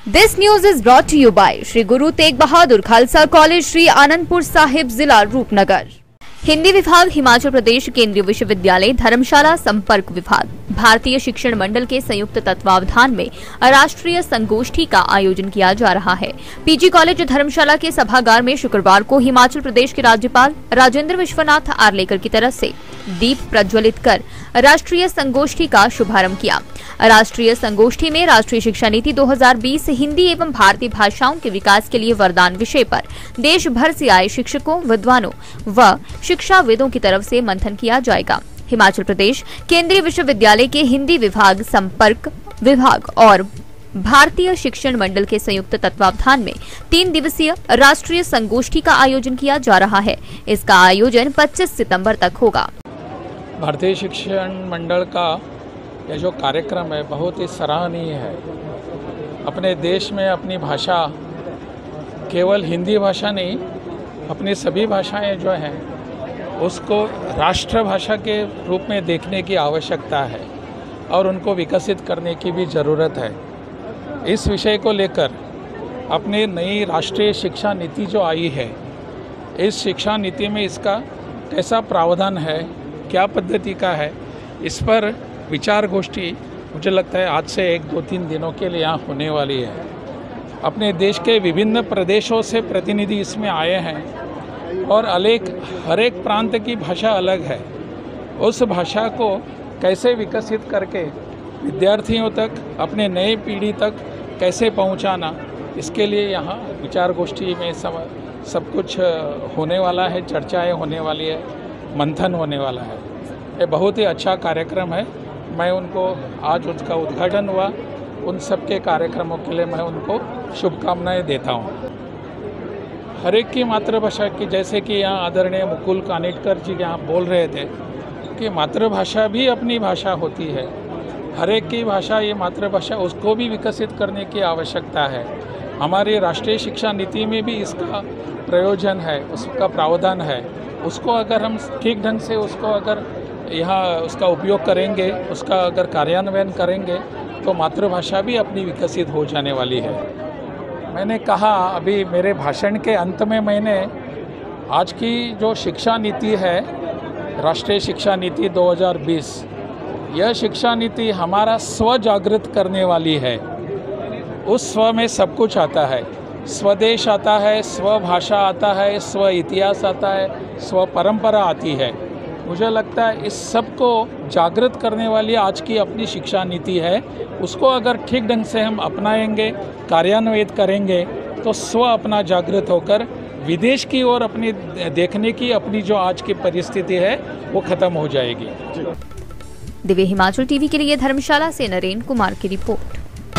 This news is brought to you by Shri Guru Tegh Bahadur Khalsa college, Shri Anandpur Sahib, जिला रूपनगर। हिंदी विभाग, हिमाचल प्रदेश केंद्रीय विश्वविद्यालय धर्मशाला संपर्क विभाग, भारतीय शिक्षण मंडल के संयुक्त तत्वावधान में राष्ट्रीय संगोष्ठी का आयोजन किया जा रहा है। पीजी कॉलेज धर्मशाला के सभागार में शुक्रवार को हिमाचल प्रदेश के राज्यपाल राजेंद्र विश्वनाथ आर्लेकर की तरफ से दीप प्रज्वलित कर राष्ट्रीय संगोष्ठी का शुभारंभ किया। राष्ट्रीय संगोष्ठी में राष्ट्रीय शिक्षा नीति 2020 हिंदी एवं भारतीय भाषाओं के विकास के लिए वरदान विषय पर देश भर से आए शिक्षकों, विद्वानों व शिक्षाविदों की तरफ से मंथन किया जाएगा। हिमाचल प्रदेश केंद्रीय विश्वविद्यालय के हिंदी विभाग, संपर्क विभाग और भारतीय शिक्षण मंडल के संयुक्त तत्वावधान में 3 दिवसीय राष्ट्रीय संगोष्ठी का आयोजन किया जा रहा है। इसका आयोजन 25 सितंबर तक होगा। भारतीय शिक्षण मंडल का यह जो कार्यक्रम है बहुत ही सराहनीय है। अपने देश में अपनी भाषा, केवल हिंदी भाषा नहीं, अपनी सभी भाषाएं जो हैं उसको राष्ट्रभाषा के रूप में देखने की आवश्यकता है और उनको विकसित करने की भी ज़रूरत है। इस विषय को लेकर अपनी नई राष्ट्रीय शिक्षा नीति जो आई है, इस शिक्षा नीति में इसका कैसा प्रावधान है, क्या पद्धति का है, इस पर विचार गोष्ठी मुझे लगता है आज से 1-2-3 दिनों के लिए यहाँ होने वाली है। अपने देश के विभिन्न प्रदेशों से प्रतिनिधि इसमें आए हैं और हर एक प्रांत की भाषा अलग है। उस भाषा को कैसे विकसित करके विद्यार्थियों तक, अपने नए पीढ़ी तक कैसे पहुंचाना, इसके लिए यहाँ विचार गोष्ठी में सब कुछ होने वाला है, चर्चाएं होने वाली है, मंथन होने वाला है। ये बहुत ही अच्छा कार्यक्रम है। मैं उनको, आज उसका उद्घाटन हुआ, उन सब के कार्यक्रमों के लिए मैं उनको शुभकामनाएं देता हूँ। हर एक की मातृभाषा की, जैसे कि यहाँ आदरणीय मुकुल कानिटकर जी यहाँ बोल रहे थे कि मातृभाषा भी अपनी भाषा होती है। हर एक की भाषा, ये मातृभाषा, उसको भी विकसित करने की आवश्यकता है। हमारी राष्ट्रीय शिक्षा नीति में भी इसका प्रयोजन है, उसका प्रावधान है। उसको अगर हम ठीक ढंग से यहाँ उसका उपयोग करेंगे, उसका अगर कार्यान्वयन करेंगे तो मातृभाषा भी अपनी विकसित हो जाने वाली है। मैंने कहा अभी मेरे भाषण के अंत में, मैंने आज की जो शिक्षा नीति है, राष्ट्रीय शिक्षा नीति 2020, यह शिक्षा नीति हमारा स्व जागृत करने वाली है। उस स्व में सब कुछ आता है। स्वदेश आता है, स्व भाषा आता है, स्व इतिहास आता है, स्व परंपरा आती है। मुझे लगता है इस सब को जागृत करने वाली आज की अपनी शिक्षा नीति है। उसको अगर ठीक ढंग से हम अपनाएंगे, कार्यान्वित करेंगे तो स्व अपना जागृत होकर विदेश की ओर अपनी देखने की अपनी जो आज की परिस्थिति है वो खत्म हो जाएगी। दिव्य हिमाचल टीवी के लिए धर्मशाला से नरेंद्र कुमार की रिपोर्ट।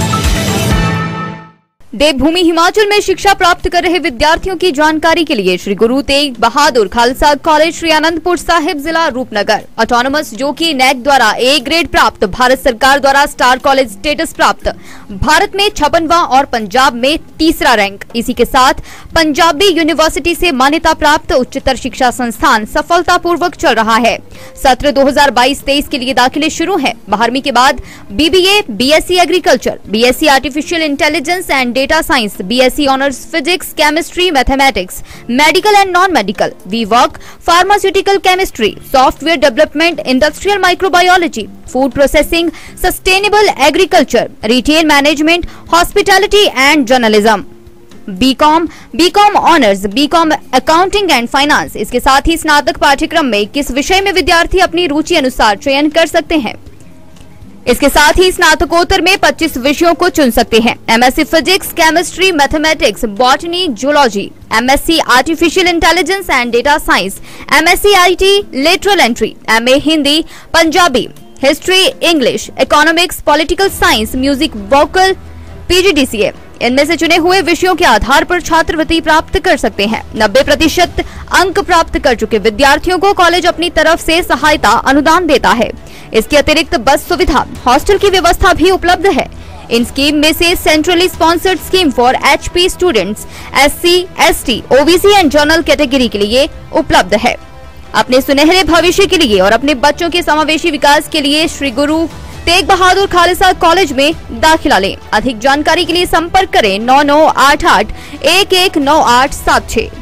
देवभूमि हिमाचल में शिक्षा प्राप्त कर रहे विद्यार्थियों की जानकारी के लिए श्री गुरु तेग बहादुर खालसा कॉलेज, श्री आनंदपुर साहिब, जिला रूपनगर, ऑटोनोमस, जो कि नैक द्वारा A ग्रेड प्राप्त, भारत सरकार द्वारा स्टार कॉलेज स्टेटस प्राप्त, भारत में 56वां और पंजाब में 3रा रैंक। इसी के साथ पंजाबी यूनिवर्सिटी से मान्यता प्राप्त उच्चतर शिक्षा संस्थान सफलतापूर्वक चल रहा है। सत्र 2022-23 के लिए दाखिले शुरू है। 12वीं के बाद BBA, BSc agriculture, BSc artificial intelligence and data science, BSc honours physics, chemistry, mathematics, medical and non medical, BVoc, pharmaceutical chemistry, software development, industrial microbiology, food processing, sustainable agriculture, retail management, hospitality and journalism, BCom honours, BCom accounting and finance. इसके साथ ही स्नातक पाठ्यक्रम में किस विषय में विद्यार्थी अपनी रुचि अनुसार चयन कर सकते हैं। इसके साथ ही स्नातकोत्तर में 25 विषयों को चुन सकते हैं। MSc physics, chemistry, mathematics, botany, zoology, MSc artificial intelligence and data science, MSc IT lateral entry, MA Hindi, Punjabi, history, English, economics, political science, music, vocal, PGDCA। इनमें से चुने हुए विषयों के आधार पर छात्रवृत्ति प्राप्त कर सकते हैं। 90% अंक प्राप्त कर चुके विद्यार्थियों को कॉलेज अपनी तरफ से सहायता अनुदान देता है। इसके अतिरिक्त बस सुविधा, हॉस्टल की व्यवस्था भी उपलब्ध है। इन स्कीम में से centrally sponsored scheme for HP students, SC, ST, OBC and general category के लिए उपलब्ध है। अपने सुनहरे भविष्य के लिए और अपने बच्चों के समावेशी विकास के लिए श्री गुरु तेग बहादुर खालसा कॉलेज में दाखिला लें। अधिक जानकारी के लिए संपर्क करें 9988 119876।